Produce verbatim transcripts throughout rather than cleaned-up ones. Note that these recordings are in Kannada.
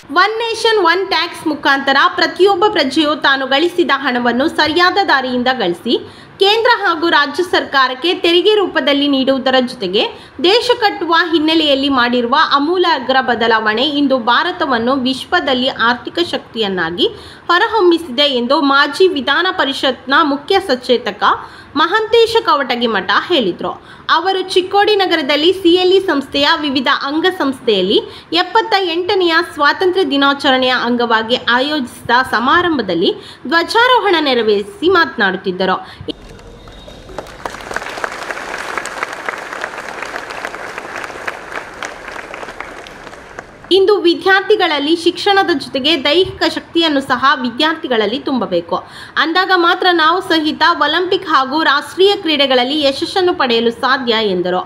ಒನ್ ನೇಷನ್ ಒನ್ ಟ್ಯಾಕ್ಸ್ ಮುಖಾಂತರ ಪ್ರತಿಯೊಬ್ಬ ಪ್ರಜೆಯು ತಾನು ಗಳಿಸಿದ ಹಣವನ್ನು ಸರಿಯಾದ ದಾರಿಯಿಂದ ಗಳಿಸಿ ಕೇಂದ್ರ ಹಾಗೂ ರಾಜ್ಯ ಸರ್ಕಾರಕ್ಕೆ ತೆರಿಗೆ ರೂಪದಲ್ಲಿ ನೀಡುವುದರ ಜೊತೆಗೆ ದೇಶ ಕಟ್ಟುವ ಹಿನ್ನೆಲೆಯಲ್ಲಿ ಮಾಡಿರುವ ಆಮೂಲಾಗ್ರ ಬದಲಾವಣೆ ಇಂದು ಭಾರತವನ್ನು ವಿಶ್ವದಲ್ಲಿ ಆರ್ಥಿಕ ಶಕ್ತಿಯನ್ನಾಗಿ ಹೊರಹೊಮ್ಮಿಸಿದೆ ಎಂದು ಮಾಜಿ ವಿಧಾನ ಪರಿಷತ್ನ ಮುಖ್ಯ ಸಚೇತಕ ಮಹಾಂತೇಶ ಕವಟಗಿಮಠ ಹೇಳಿದರು. ಅವರು ಚಿಕ್ಕೋಡಿ ನಗರದಲ್ಲಿ ಸಿಎಲ್ಇ ಸಂಸ್ಥೆಯ ವಿವಿಧ ಅಂಗಸಂಸ್ಥೆಯಲ್ಲಿ ಎಪ್ಪತ್ತ ಎಂಟನೆಯ ಸ್ವಾತಂತ್ರ್ಯ ದಿನಾಚರಣೆಯ ಅಂಗವಾಗಿ ಆಯೋಜಿಸಿದ ಸಮಾರಂಭದಲ್ಲಿ ಧ್ವಜಾರೋಹಣ ನೆರವೇರಿಸಿ ಮಾತನಾಡುತ್ತಿದ್ದರು. ಇಂದು ವಿದ್ಯಾರ್ಥಿಗಳಲ್ಲಿ ಶಿಕ್ಷಣದ ಜೊತೆಗೆ ದೈಹಿಕ ಶಕ್ತಿಯನ್ನು ಸಹ ವಿದ್ಯಾರ್ಥಿಗಳಲ್ಲಿ ತುಂಬಬೇಕು. ಅಂದಾಗ ಮಾತ್ರ ನಾವು ಸಹಿತ ಒಲಿಂಪಿಕ್ ಹಾಗೂ ರಾಷ್ಟ್ರೀಯ ಕ್ರೀಡೆಗಳಲ್ಲಿ ಯಶಸ್ಸನ್ನು ಪಡೆಯಲು ಸಾಧ್ಯ ಎಂದರು.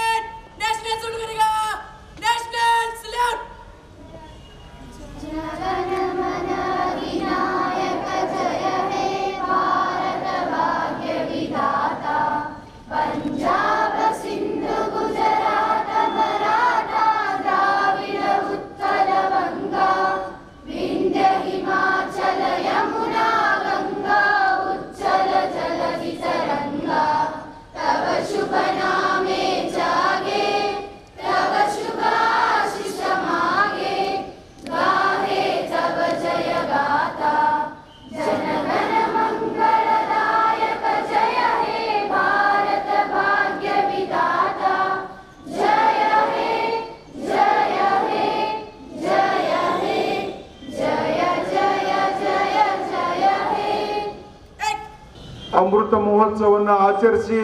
ಅಮೃತ ಮಹೋತ್ಸವವನ್ನು ಆಚರಿಸಿ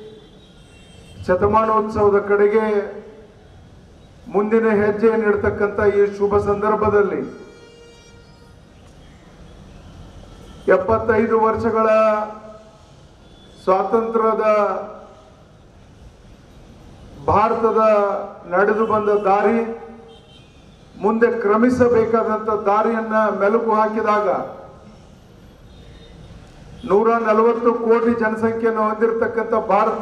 ಶತಮಾನೋತ್ಸವದ ಕಡೆಗೆ ಮುಂದಿನ ಹೆಜ್ಜೆ ನೀಡತಕ್ಕಂಥ ಈ ಶುಭ ಸಂದರ್ಭದಲ್ಲಿ ಎಪ್ಪತ್ತೈದು ವರ್ಷಗಳ ಸ್ವಾತಂತ್ರ್ಯದ ಭಾರತದ ನಡೆದು ಬಂದ ದಾರಿ, ಮುಂದೆ ಕ್ರಮಿಸಬೇಕಾದಂಥ ದಾರಿಯನ್ನ ಮೆಲುಕು ಹಾಕಿದಾಗ ನೂರ ನಲವತ್ತು ಕೋಟಿ ಜನಸಂಖ್ಯೆಯನ್ನು ಹೊಂದಿರತಕ್ಕಂಥ ಭಾರತ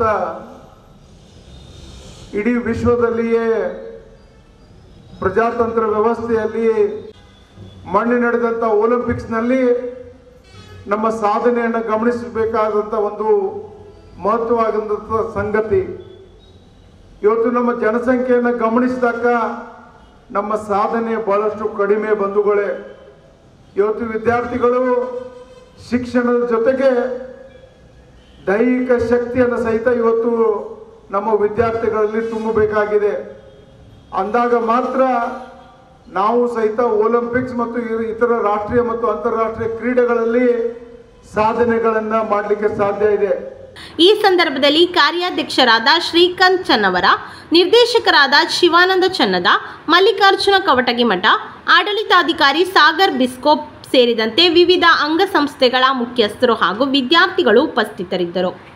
ಇಡೀ ವಿಶ್ವದಲ್ಲಿಯೇ ಪ್ರಜಾತಂತ್ರ ವ್ಯವಸ್ಥೆಯಲ್ಲಿ ಮೊನ್ನೆ ನಡೆದಂಥ ಒಲಿಂಪಿಕ್ಸ್ನಲ್ಲಿ ನಮ್ಮ ಸಾಧನೆಯನ್ನು ಗಮನಿಸಬೇಕಾದಂಥ ಒಂದು ಮಹತ್ವವಾದಂಥ ಸಂಗತಿ. ಇವತ್ತು ನಮ್ಮ ಜನಸಂಖ್ಯೆಯನ್ನು ಗಮನಿಸಿದಾಗ ನಮ್ಮ ಸಾಧನೆ ಬಹಳಷ್ಟು ಕಡಿಮೆ ಬಂಧುಗಳೇ. ಇವತ್ತು ವಿದ್ಯಾರ್ಥಿಗಳು ಶಿಕ್ಷಣದ ಜೊತೆಗೆ ದೈಹಿಕ ಶಕ್ತಿಯನ್ನು ಸಹಿತ ಇವತ್ತು ನಮ್ಮ ವಿದ್ಯಾರ್ಥಿಗಳಲ್ಲಿ ತುಂಬಬೇಕಾಗಿದೆ. ಅಂದಾಗ ಮಾತ್ರ ನಾವು ಸಹಿತ ಒಲಿಂಪಿಕ್ಸ್ ಮತ್ತು ಇತರ ರಾಷ್ಟ್ರೀಯ ಮತ್ತು ಅಂತಾರಾಷ್ಟ್ರೀಯ ಕ್ರೀಡೆಗಳಲ್ಲಿ ಸಾಧನೆಗಳನ್ನು ಮಾಡಲಿಕ್ಕೆ ಸಾಧ್ಯ ಇದೆ. ಈ ಸಂದರ್ಭದಲ್ಲಿ ಕಾರ್ಯಾಧ್ಯಕ್ಷರಾದ ಶ್ರೀಕಾಂತ್ ಚನ್ನವರ, ನಿರ್ದೇಶಕರಾದ ಶಿವಾನಂದ ಚನ್ನದ, ಮಲ್ಲಿಕಾರ್ಜುನ ಕವಟಗಿಮಠ, ಆಡಳಿತಾಧಿಕಾರಿ ಸಾಗರ್ ಬಿಸ್ಕೋಪ್ ಸೇರಿದಂತೆ ವಿವಿಧ ಅಂಗಸಂಸ್ಥೆಗಳ ಮುಖ್ಯಸ್ಥರು ಹಾಗೂ ವಿದ್ಯಾರ್ಥಿಗಳು ಉಪಸ್ಥಿತರಿದ್ದರು.